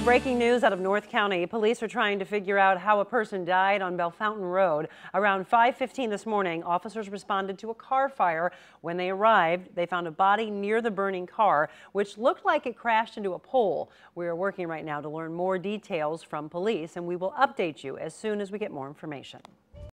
have breaking news out of North County. Police are trying to figure out how a person died on Bellefontaine Road. Around 5:15 this morning, officers responded to a car fire. When they arrived, they found a body near the burning car, which looked like it crashed into a pole. We are working right now to learn more details from police, and we will update you as soon as we get more information.